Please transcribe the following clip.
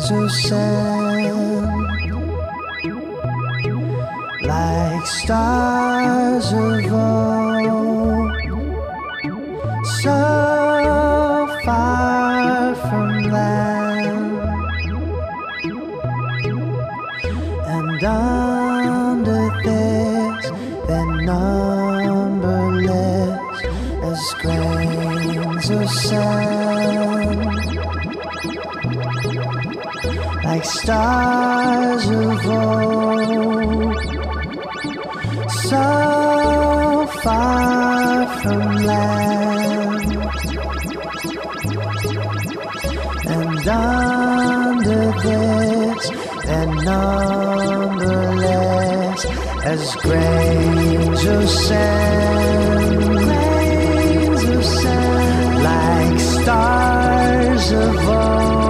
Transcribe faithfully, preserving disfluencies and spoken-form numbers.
of sand, like stars of old, so far from land, and under this they're numberless as grains of sand, like stars of old, so far from land, and under this they're numberless as grains of sand, grains of sand, like stars of old,